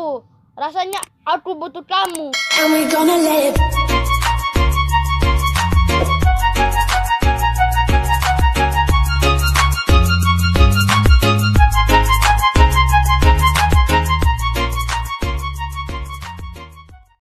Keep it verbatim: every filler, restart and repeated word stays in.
itu. Rasanya aku butuh kamu. And we gonna let it